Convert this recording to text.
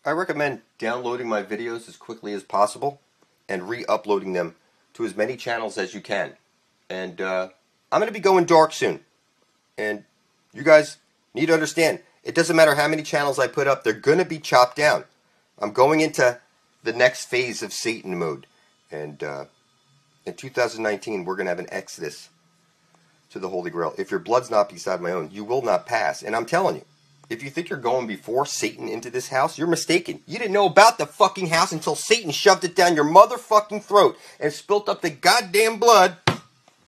I recommend downloading my videos as quickly as possible and re-uploading them to as many channels as you can. And I'm going to be going dark soon. And you guys need to understand, it doesn't matter how many channels I put up, they're going to be chopped down. I'm going into the next phase of Satan mode. And in 2019, we're going to have an exodus to the Holy Grail. If your blood's not beside my own, you will not pass. And I'm telling you, if you think you're going before Satan into this house, you're mistaken. You didn't know about the fucking house until Satan shoved it down your motherfucking throat and spilt up the goddamn blood